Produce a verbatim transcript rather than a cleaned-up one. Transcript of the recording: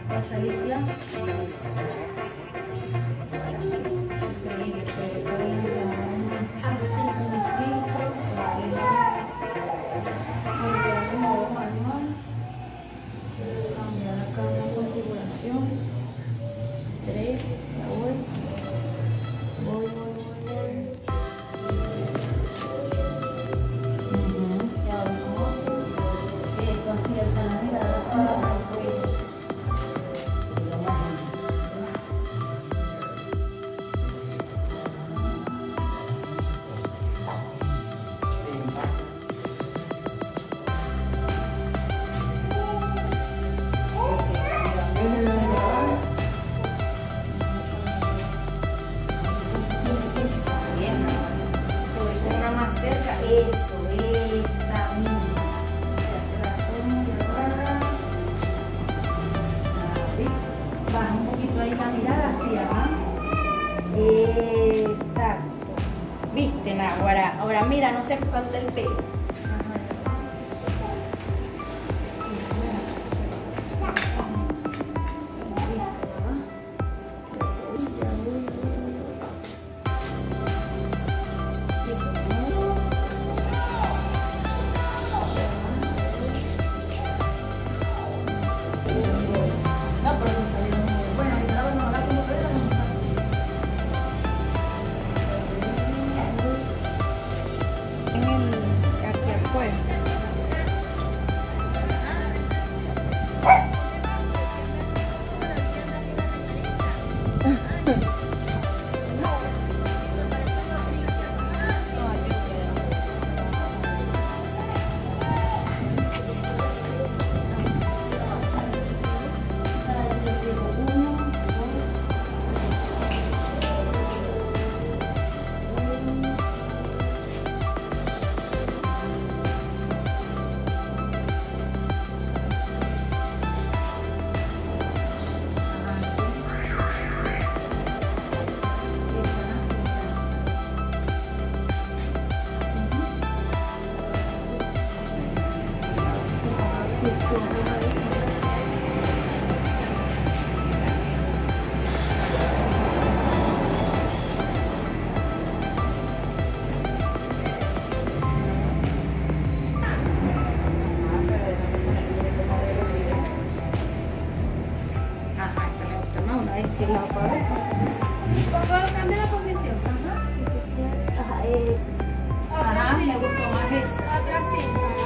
Va a salir flash. Increíble, pero voy a lanzar así un filtro. Vale. Voy a modo manual. Cambiar acá la configuración. tres, ya voy. Voy, voy, voy, voy. Uh-huh. Ya voy. Eso así, alza la mirada, alza la mirada. Exacto. Viste, Nahuara. Ahora mira, no se falta el pelo. Cambia la posición. Ajá, si tú quieres. Ajá, eh, ajá, me gustó más esa. Otra cinta.